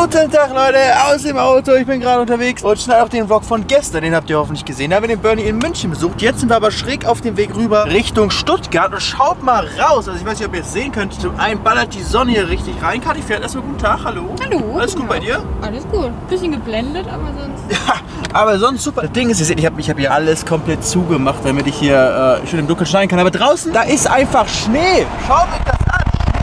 Guten Tag, Leute, aus dem Auto. Ich bin gerade unterwegs und schneide auch den Vlog von gestern. Den habt ihr hoffentlich gesehen. Da haben wir den Bernie in München besucht. Jetzt sind wir aber schräg auf dem Weg rüber Richtung Stuttgart. Und schaut mal raus. Also ich weiß nicht, ob ihr es sehen könnt. Zum einen ballert die Sonne hier richtig rein. Kathi fährt erstmal guten Tag. Hallo. Hallo. Alles gut bei dir? Alles gut. Bisschen geblendet, aber sonst... Ja, aber sonst super. Das Ding ist, ihr seht, ich hab hier alles komplett zugemacht, damit ich hier schön im Dunkeln schneiden kann. Aber draußen, da ist einfach Schnee. Schaut euch das an.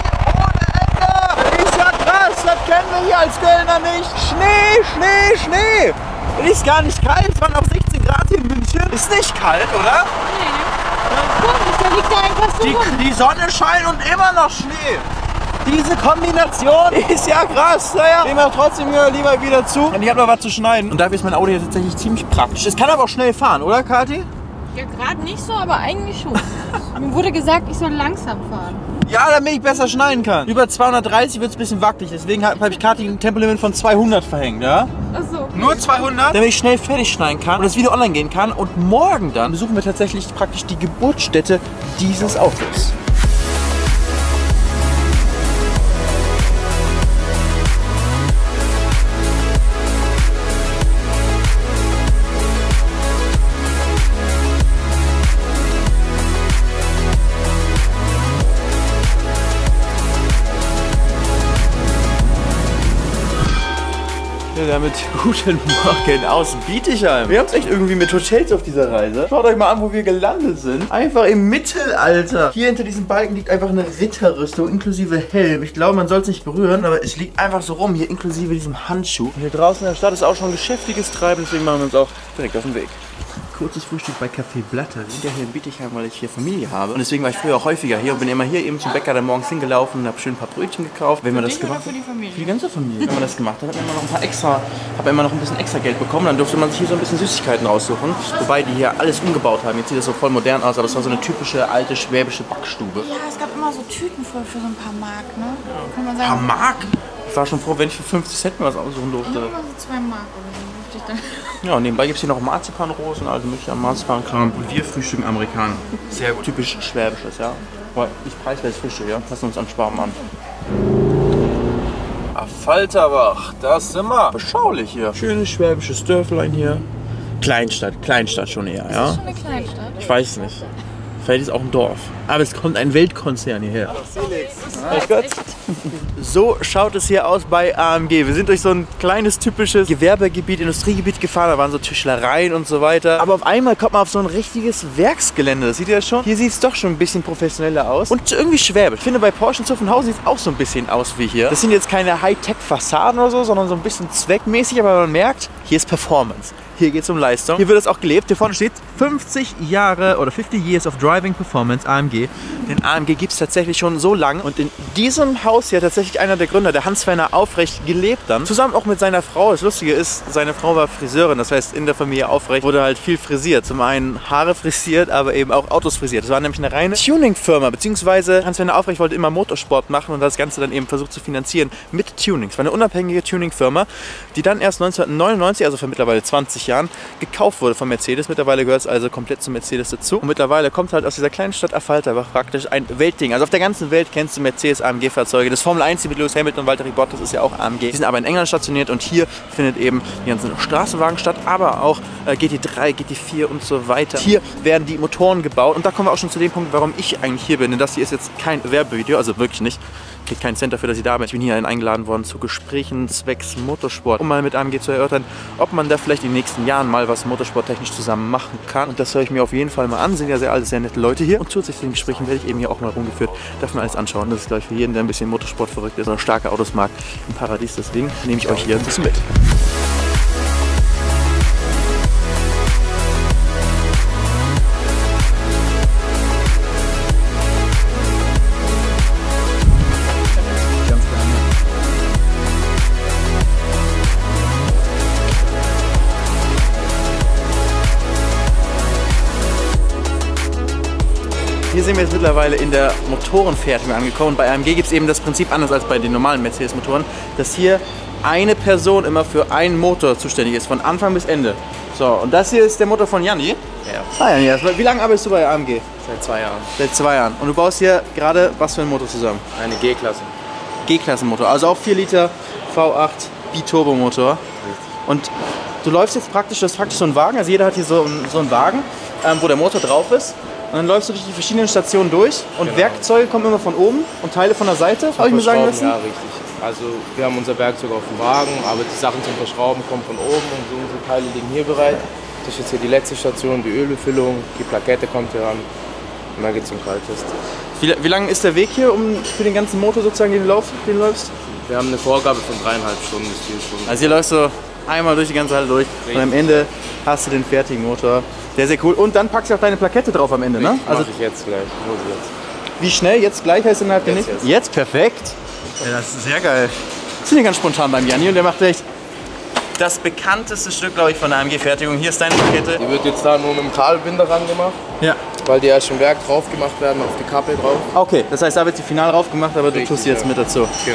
Das kennen wir hier als Kölner nicht. Schnee, Schnee, Schnee. Es ist gar nicht kalt. Es waren auch 16 Grad hier in München. Ist nicht kalt, oder? Nee. Da liegt da einfach so rum. Die Sonne scheint und immer noch Schnee. Diese Kombination ist ja krass. Naja, nehmen wir trotzdem hier lieber wieder zu. Und ich habe noch was zu schneiden. Und dafür ist mein Auto hier tatsächlich ziemlich praktisch. Es kann aber auch schnell fahren, oder Kathi? Ja, gerade nicht so, aber eigentlich schon. Mir wurde gesagt, ich soll langsam fahren. Ja, damit ich besser schneiden kann. Über 230 wird es ein bisschen wackelig. Deswegen habe ich Kathi ein Tempolimit von 200 verhängt, ja? Achso. Okay. Nur 200, damit ich schnell fertig schneiden kann und das Video online gehen kann. Und morgen dann besuchen wir tatsächlich praktisch die Geburtsstätte dieses Autos. Damit guten Morgen aus Bietigheim. Wir haben es echt irgendwie mit Hotels auf dieser Reise. Schaut euch mal an, wo wir gelandet sind. Einfach im Mittelalter. Hier hinter diesem Balken liegt einfach eine Ritterrüstung inklusive Helm. Ich glaube, man soll es nicht berühren, aber es liegt einfach so rum, hier inklusive diesem Handschuh. Und hier draußen in der Stadt ist auch schon geschäftiges Treiben, deswegen machen wir uns auch direkt auf den Weg. Kurzes Frühstück bei Café Blatter. Wir sind ja hier in Bietigheim, weil ich hier Familie habe. Und deswegen war ich früher auch häufiger hier und bin immer hier eben zum Bäcker dann morgens hingelaufen und habe schön ein paar Brötchen gekauft. Wenn man das gemacht hat, für die Familie? für die ganze Familie. Wenn man das gemacht hat, hat man immer noch ein paar extra, habe immer noch ein bisschen extra Geld bekommen. Dann durfte man sich hier so ein bisschen Süßigkeiten raussuchen. Wobei die hier alles umgebaut haben. Jetzt sieht das so voll modern aus, aber es war so eine typische alte schwäbische Backstube. Ja, es gab immer so Tüten voll für so ein paar Mark, ne? Kann man Ein sagen. paar Mark? Ich war schon froh, wenn ich für 50 Cent mir was aussuchen durfte. Immer so 2 Mark oder so durfte ich dann. Ja, und nebenbei gibt es hier noch Marzipanrosen, also mögliche Marzipankram. Und wir frühstücken Amerikaner. Sehr gut. Typisch Schwäbisches, ja. Aber nicht preiswertes Frühstück, ja. Lassen uns an Schwaben an. Falterbach, das sind wir. Beschaulich hier. Schönes schwäbisches Dörflein hier. Kleinstadt schon eher, ja. Das ist schon eine Kleinstadt. Ich weiß nicht. Vielleicht ist es auch ein Dorf. Aber es kommt ein Weltkonzern hierher. Grüß Gott. So schaut es hier aus bei AMG. Wir sind durch so ein kleines, typisches Gewerbegebiet, Industriegebiet gefahren. Da waren so Tischlereien und so weiter. Aber auf einmal kommt man auf so ein richtiges Werksgelände. Das seht ihr das schon? Hier sieht es doch schon ein bisschen professioneller aus. Und irgendwie schwäbisch. Ich finde, bei Porsche in Zuffenhausen sieht es auch so ein bisschen aus wie hier. Das sind jetzt keine Hightech-Fassaden oder so, sondern so ein bisschen zweckmäßig. Aber man merkt, hier ist Performance. Hier geht es um Leistung. Hier wird es auch gelebt. Hier vorne steht 50 Jahre oder 50 Years of Driving Performance AMG. Den AMG gibt es tatsächlich schon so lang. Und in diesem Haus hier tatsächlich einer der Gründer, der Hans-Werner Aufrecht, gelebt dann. Zusammen auch mit seiner Frau. Das Lustige ist, seine Frau war Friseurin. Das heißt, in der Familie Aufrecht wurde halt viel frisiert. Zum einen Haare frisiert, aber eben auch Autos frisiert. Das war nämlich eine reine Tuning-Firma. Beziehungsweise Hans-Werner Aufrecht wollte immer Motorsport machen und das Ganze dann eben versucht zu finanzieren mit Tuning. Es war eine unabhängige Tuning-Firma, die dann erst 1999, also vor mittlerweile 20 Jahren, gekauft wurde von Mercedes. Mittlerweile gehört es also komplett zu Mercedes dazu. Und mittlerweile kommt halt aus dieser kleinen Stadt Affalterbach praktisch ein Weltding. Also auf der ganzen Welt kennst du Mercedes-AMG-Fahrzeuge. Das Formel 1 mit Lewis Hamilton und Valtteri Bottas ist ja auch AMG. Die sind aber in England stationiert und hier findet eben die ganzen Straßenwagen statt, aber auch GT3, GT4 und so weiter. Hier werden die Motoren gebaut und da kommen wir auch schon zu dem Punkt, warum ich eigentlich hier bin. Denn das hier ist jetzt kein Werbevideo, also wirklich nicht. Ich kriege keinen Cent dafür, dass ich da bin. Ich bin hier eingeladen worden zu Gesprächen zwecks Motorsport, um mal mit AMG zu erörtern, ob man da vielleicht in den nächsten Jahren mal was motorsporttechnisch zusammen machen kann. Und das höre ich mir auf jeden Fall mal an. Sind ja sehr alte, sehr nette Leute hier. Und zusätzlich zu den Gesprächen werde ich eben hier auch mal rumgeführt. Darf man alles anschauen. Das ist, glaube ich, für jeden, der ein bisschen Motorsport verrückt ist oder starke Autos mag, ein Paradies. Deswegen nehme ich euch hier ein bisschen mit. Hier sind wir jetzt mittlerweile in der Motorenfertigung angekommen. Bei AMG gibt es eben das Prinzip anders als bei den normalen Mercedes-Motoren, dass hier eine Person immer für einen Motor zuständig ist, von Anfang bis Ende. So, und das hier ist der Motor von Janni? Ja. Ah, Janni, wie lange arbeitest du bei AMG? Seit 2 Jahren. Seit 2 Jahren. Und du baust hier gerade was für einen Motor zusammen? Eine G-Klasse. G-Klassen-Motor, also auch 4 Liter V8 Biturbomotor. Und du läufst jetzt praktisch, das ist praktisch so ein Wagen, also jeder hat hier so einen Wagen, wo der Motor drauf ist. Und dann läufst du durch die verschiedenen Stationen durch und Werkzeuge kommen immer von oben und Teile von der Seite, habe ich mir sagen lassen. Ja, richtig. Also wir haben unser Werkzeug auf dem Wagen, aber die Sachen zum Verschrauben kommen von oben und so unsere Teile liegen hier bereit. Das ist jetzt hier die letzte Station, die Ölbefüllung, die Plakette kommt hier ran und dann geht es zum Kalttest. Wie lang ist der Weg hier für den ganzen Motor sozusagen, den du läufst? Wir haben eine Vorgabe von 3,5 Stunden bis 4 Stunden. Also hier läufst du einmal durch die ganze Halle durch und am Ende hast du den fertigen Motor. Sehr, sehr cool. Und dann packst du auch deine Plakette drauf am Ende, ne? Also ich jetzt gleich. Jetzt. Wie schnell? Jetzt gleich heißt innerhalb der nächsten? Jetzt perfekt. Ja, das ist sehr geil. Wir sind hier ganz spontan beim Janni und der macht echt das bekannteste Stück, glaube ich, von der AMG-Fertigung. Hier ist deine Plakette. Die wird jetzt da nur mit dem Kahlbinder ran gemacht. Ja. Weil die erst im Werk drauf gemacht werden, auf die Kappe drauf. Okay, das heißt, da wird sie final drauf gemacht, aber du tust sie jetzt mit dazu. Genau.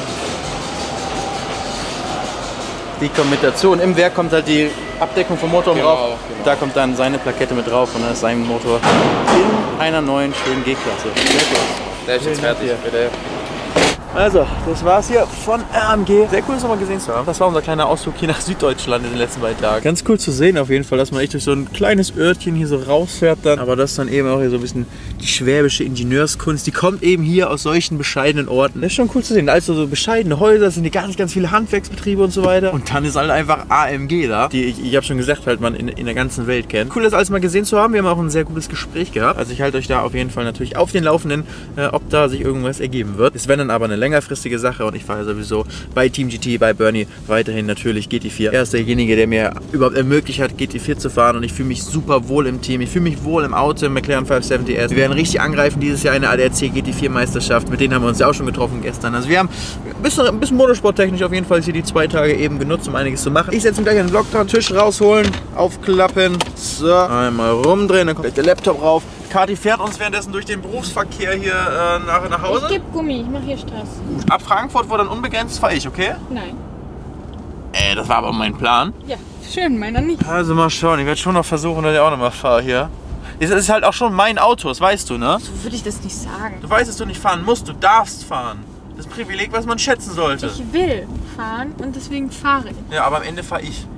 Die kommt mit dazu und im Werk kommt halt die Abdeckung vom Motor drauf. Genau. Da kommt dann seine Plakette mit drauf und dann ist sein Motor in einer neuen schönen G-Klasse. Sehr gut. Der ist jetzt fertig, bitte. Also, das war's hier von AMG. Sehr cool, das nochmal gesehen zu haben. Das war unser kleiner Ausflug hier nach Süddeutschland in den letzten 2 Tagen. Ganz cool zu sehen auf jeden Fall, dass man echt durch so ein kleines Örtchen hier so rausfährt dann. Aber das dann eben auch hier so ein bisschen die schwäbische Ingenieurskunst. Die kommt eben hier aus solchen bescheidenen Orten. Das ist schon cool zu sehen. Also so bescheidene Häuser, sind hier ganz, ganz viele Handwerksbetriebe und so weiter. Und dann ist halt einfach AMG da, die ich habe schon gesagt, halt man in der ganzen Welt kennt. Cool, das alles mal gesehen zu haben. Wir haben auch ein sehr gutes Gespräch gehabt. Also ich halte euch da auf jeden Fall natürlich auf den Laufenden, ob da sich irgendwas ergeben wird. Es wäre dann aber eine längerfristige Sache und ich fahre sowieso bei Team GT, bei Bernie weiterhin natürlich GT4. Er ist derjenige, der mir überhaupt ermöglicht hat, GT4 zu fahren und ich fühle mich super wohl im Team. Ich fühle mich wohl im Auto, im McLaren 570S. Wir werden richtig angreifen dieses Jahr in der ADAC GT4 Meisterschaft. Mit denen haben wir uns ja auch schon getroffen gestern. Also wir haben ein bisschen motorsporttechnisch auf jeden Fall hier die 2 Tage eben genutzt, um einiges zu machen. Ich setze mir gleich einen Vlog dran, Tisch rausholen, aufklappen, so, einmal rumdrehen, dann kommt gleich der Laptop rauf. Kati fährt uns währenddessen durch den Berufsverkehr hier nach Hause. Ich gebe Gummi, ich mache hier Stress. Ab Frankfurt, wo dann unbegrenzt fahre ich, okay? Nein. Das war aber mein Plan. Ja, schön, meiner nicht. Also mal schauen, ich werde schon noch versuchen, dass ich auch noch mal fahre hier. Es ist halt auch schon mein Auto, das weißt du, ne? So würde ich das nicht sagen. Du weißt, dass du nicht fahren musst, du darfst fahren. Das Privileg, was man schätzen sollte. Ich will fahren und deswegen fahre ich. Ja, aber am Ende fahre ich.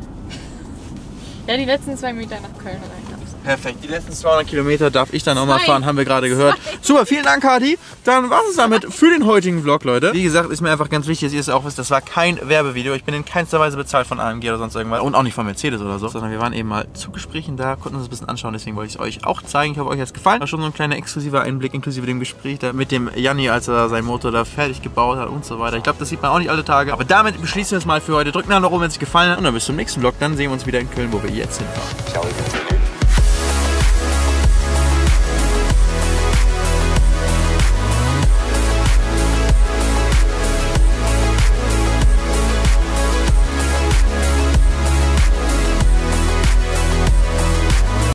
Ja, die letzten 2 Meter nach Köln rein. Perfekt, die letzten 200 Kilometer darf ich dann auch mal fahren, haben wir gerade gehört. Super, vielen Dank, Kati. Dann war es damit für den heutigen Vlog, Leute. Wie gesagt, ist mir einfach ganz wichtig, dass ihr es auch wisst, das war kein Werbevideo. Ich bin in keinster Weise bezahlt von AMG oder sonst irgendwas und auch nicht von Mercedes oder so, sondern wir waren eben mal zu Gesprächen da, konnten uns das ein bisschen anschauen, deswegen wollte ich es euch auch zeigen. Ich hoffe, euch hat es gefallen. War schon so ein kleiner exklusiver Einblick, inklusive dem Gespräch da mit dem Janni, als er sein Motor da fertig gebaut hat und so weiter. Ich glaube, das sieht man auch nicht alle Tage. Aber damit beschließen wir es mal für heute. Drückt einen Daumen nach oben, wenn es gefallen hat und dann bis zum nächsten Vlog. Dann sehen wir uns wieder in Köln, wo wir jetzt hinfahren. Ciao.